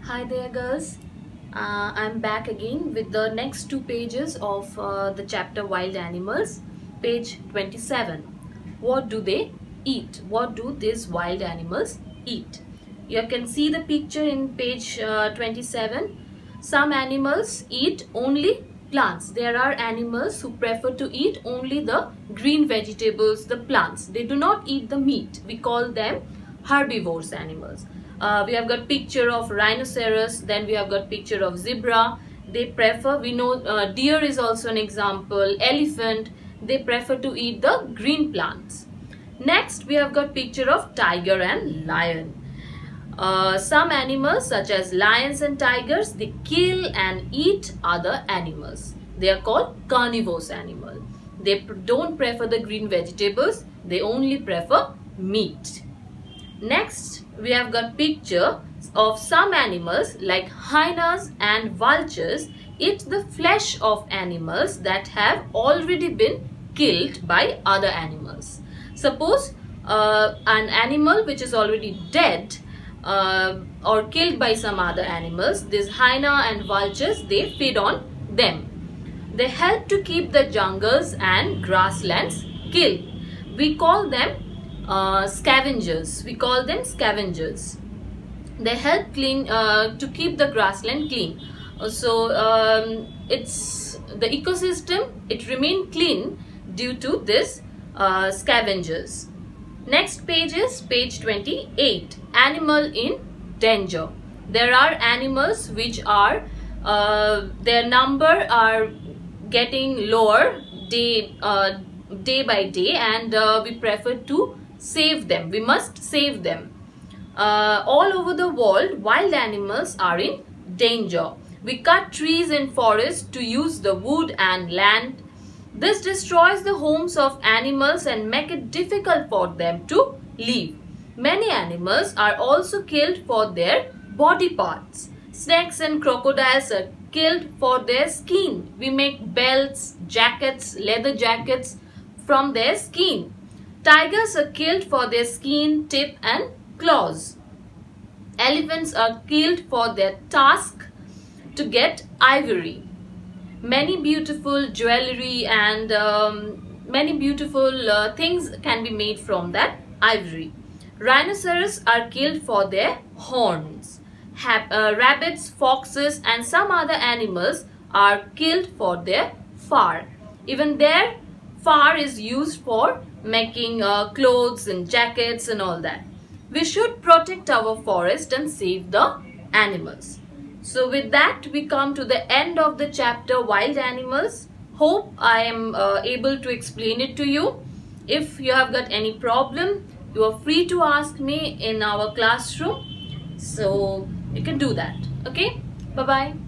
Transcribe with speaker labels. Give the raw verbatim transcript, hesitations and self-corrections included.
Speaker 1: Hi there girls, uh, I'm back again with the next two pages of uh, the chapter Wild Animals, page twenty-seven. What do they eat? What do these wild animals eat? You can see the picture in page uh, twenty-seven. Some animals eat only plants. There are animals who prefer to eat only the green vegetables, the plants. They do not eat the meat. We call them herbivores animals. Uh, we have got picture of rhinoceros, then we have got picture of zebra. They prefer, we know uh, deer is also an example, elephant, they prefer to eat the green plants. Next we have got picture of tiger and lion. Uh, some animals such as lions and tigers, they kill and eat other animals. They are called carnivorous animal. They don't prefer the green vegetables, they only prefer meat. Next, we have got picture of some animals like hyenas and vultures eat the flesh of animals that have already been killed by other animals. Suppose uh, an animal which is already dead uh, or killed by some other animals, these hyena and vultures, they feed on them. They help to keep the jungles and grasslands killed. We call them Uh, scavengers. We call them scavengers. They help clean uh, to keep the grassland clean. So um, it's the ecosystem, it remain clean due to this uh, scavengers. Next page is page twenty-eight. Animal in danger. There are animals which are uh, their number are getting lower day uh, day by day, and uh, we prefer to save them. We must save them. Uh, all over the world, wild animals are in danger. We cut trees in forests to use the wood and land. This destroys the homes of animals and make it difficult for them to live. Many animals are also killed for their body parts. Snakes and crocodiles are killed for their skin. We make belts, jackets, leather jackets from their skin. Tigers are killed for their skin, tip and claws. Elephants are killed for their tusk to get ivory. Many beautiful jewelry and um, many beautiful uh, things can be made from that ivory. Rhinoceros are killed for their horns. Hab uh, rabbits, foxes and some other animals are killed for their fur. Even their fur is used for making uh, clothes and jackets and all that. We should protect our forest and save the animals. So with that, we come to the end of the chapter Wild Animals. Hope I am uh, able to explain it to you. If you have got any problem, you are free to ask me in our classroom. So you can do that. Okay? Bye-bye.